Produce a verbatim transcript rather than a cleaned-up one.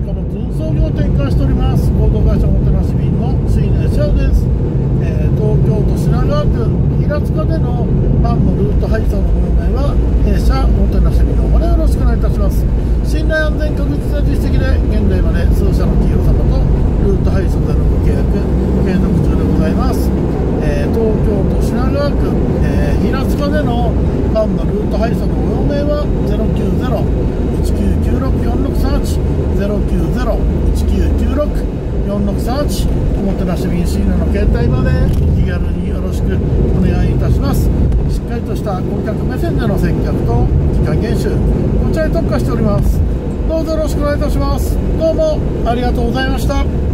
貨物運送業を展開しております合同会社おもてなし便の椎名翔です。えー、東京都品川区平塚でのパンのルート配送のご用命は弊社おもてなし便の方でよろしくお願いいたします。信頼安全確実な実績で現在まで数社の企業様とルート配送でのご契約継続中でございます。えー、東京都品川区、えー、平塚でのパンのルート配送のご用命はゼロきゅうゼロ いちきゅうきゅうろく よんろくさんはち ゼロきゅうゼロ いちきゅうきゅうろく よんろくさんはちおもてなし便シーナの携帯までお気軽によろしくお願いいたします。しっかりとした顧客目線での接客と時間厳守こちらに特化しております。どうぞよろしくお願いいたします。どうもありがとうございました。